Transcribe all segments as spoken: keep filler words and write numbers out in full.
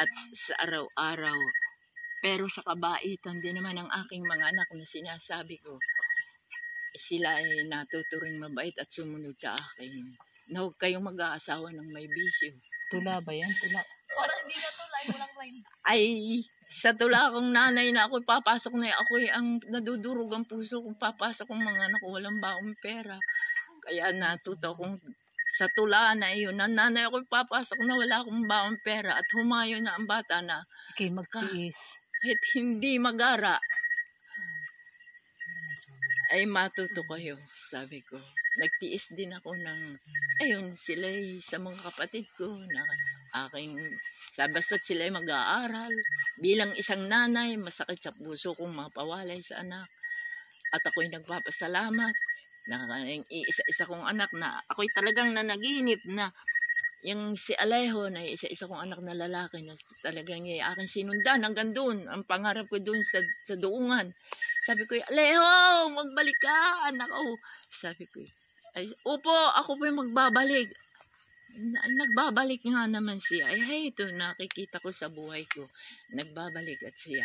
at sa araw-araw. Pero sa kabaitan din naman ng aking mga anak na sinasabi ko, sila ay natuturing mabait at sumunod sa akin. Na huwag kayong mag-aasawa ng may bisyo. Tula ba yan? Tula. Parang hindi na tulay, walang line. Ay, sa tula akong nanay na ako'y papasok na ako'y ang nadudurog ang puso kung papasok ng mga anak ko, walang baong pera. Kaya natuto akong sa tula na iyon, na nanay ako'y papasok na wala akong baong pera at humayo na ang bata na Okay, magtiis. kahit hindi magara ay matuto kayo, sabi ko. Nagtiis din ako ng, ayun, sila sa mga kapatid ko na aking, basta't sila mag-aaral. Bilang isang nanay, masakit sa puso kong mapawalay sa anak. At ako'y nagpapasalamat na yung isa-isa kong anak na ako'y talagang nanaginip na yung si Alejo na isa-isa kong anak na lalaki na talagang yung aking sinundan hanggang doon. Ang pangarap ko doon sa, sa duungan. Sabi ko, Alejo, magbalik ka, anak ko. Sabi ko, ay, opo, ako po yung magbabalik. Nagbabalik nga naman siya. Ay, hey, ito, nakikita ko sa buhay ko. Nagbabalik at siya.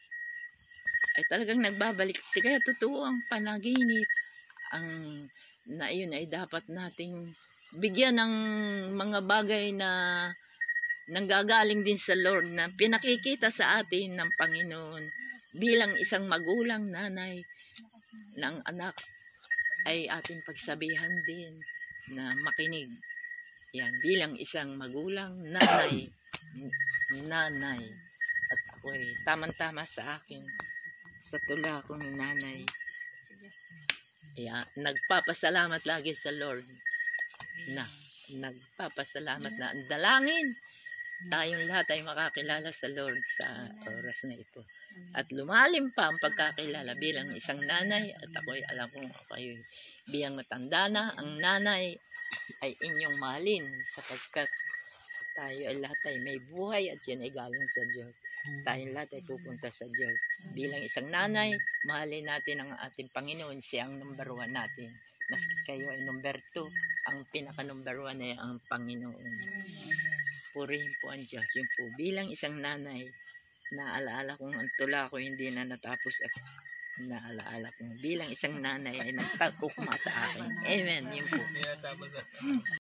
Ay, talagang nagbabalik. Kaya totoo ang panaginip. Ang, na yun ay dapat nating bigyan ng mga bagay na nanggagaling din sa Lord na pinakikita sa atin ng Panginoon. Bilang isang magulang, nanay, ng anak, ay ating pagsabihan din na makinig. Yan, bilang isang magulang, nanay, nanay. At ako ay tamang-tama sa akin, sa tula kong nanay. Yan, nagpapasalamat lagi sa Lord na nagpapasalamat na ang dalangin. Tayong lahat ay makakilala sa Lord sa oras na ito. At lumalim pa ang pagkakilala bilang isang nanay. At ako'y alam kong kayo biyang matanda na. Ang nanay ay inyong mahalin sapagkat tayo ay lahat ay may buhay at yan ay galing sa Diyos. Tayong lahat ay pupunta sa Diyos. Bilang isang nanay, mahalin natin ang ating Panginoon. Siya ang number one natin. Maski kayo ay number two, ang pinaka-number one ay ang Panginoon. Purihin po ang Diyos. Yun po, bilang isang nanay, naalaala kong ang tula ko hindi na natapos at naalaala kong bilang isang nanay ay nagtagukma sa akin. Amen. Yun po.